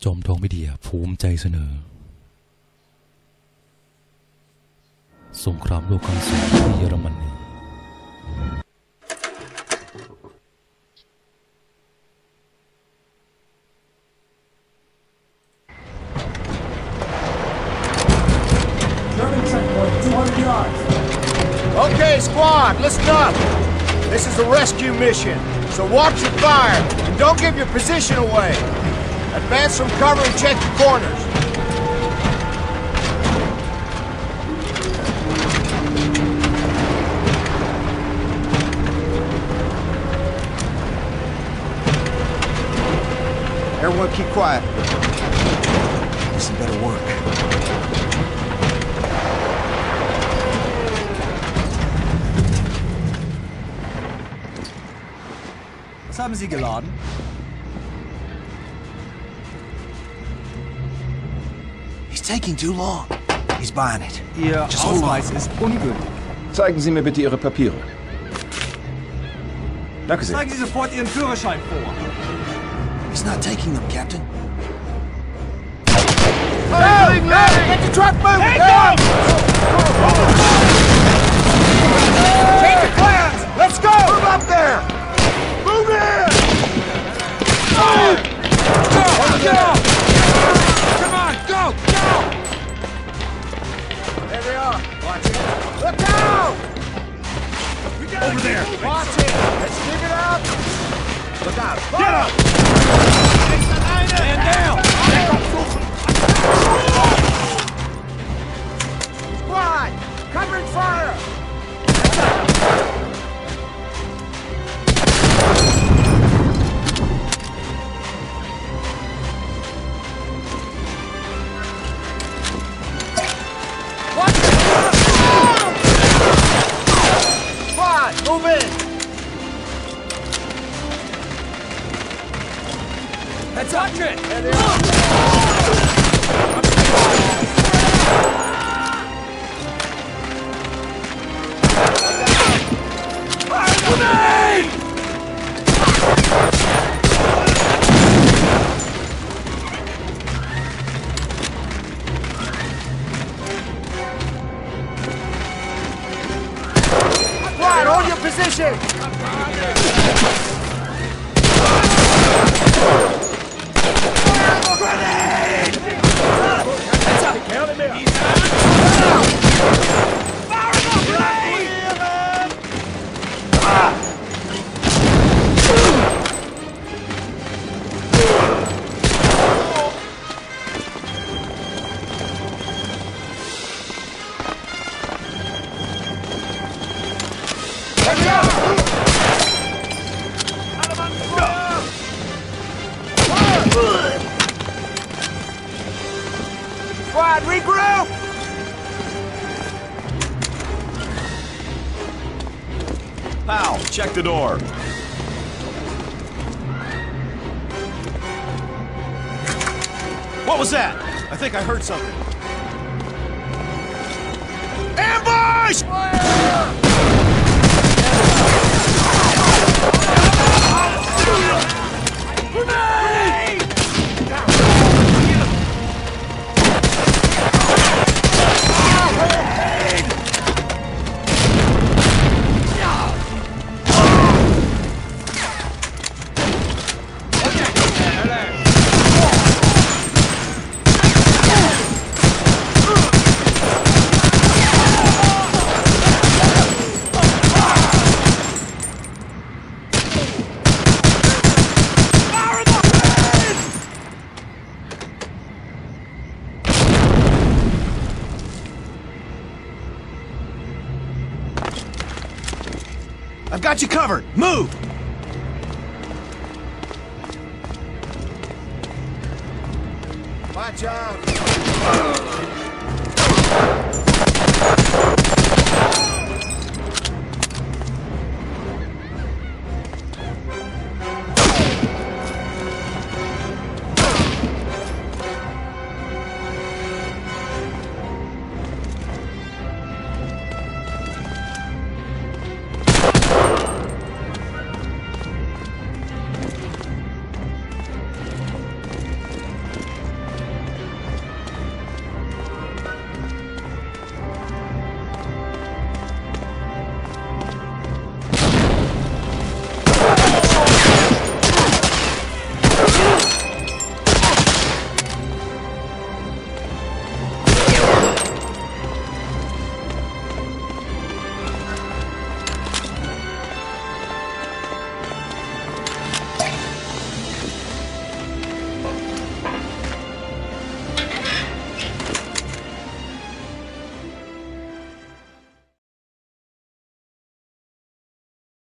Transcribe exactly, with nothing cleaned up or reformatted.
จอมทองวิเดียภูมิใจเสนอสงครามโลกครั้งสองที่เยอรมนี Okay, squad, listen up. This is a rescue mission, so watch your fire and don't give your position away. Advance from cover and check your corners. Everyone keep quiet. This had better work. Was haben Sie geladen? He's taking too long. He's buying it. Ihr Ausweis ist ungültig. Zeigen Sie mir bitte Ihre Papiere. Danke sehr. Zeigen Sie sofort Ihren Führerschein vor. He's not taking them, Captain. Hey, hey, get the truck moving! Hey, Change your plans! Let's go! Move up there! Move in! Go! Go! Come on, go! Go! There they are. Watch it. Look out! Over there. Watch it. Let's dig it out. Look out. Get up! Stand down! Squad! Covering fire! Squad, move in! Let's touch it! There they are. Squad, hold your position! Squad, regroup! Pal, check the door. What was that? I think I heard something. Ambush! I've got you covered. Move! Watch out!